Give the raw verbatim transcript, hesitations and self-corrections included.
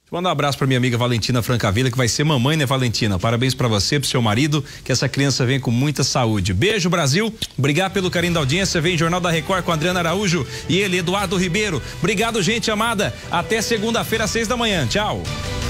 Manda um abraço para minha amiga Valentina Francavilla, que vai ser mamãe, né, Valentina? Parabéns para você, pro seu marido, que essa criança venha com muita saúde. Beijo, Brasil. Obrigado pelo carinho da audiência. Vem Jornal da Record com Adriana Araújo e ele, Eduardo Ribeiro. Obrigado, gente amada. Até segunda-feira, às seis da manhã. Tchau.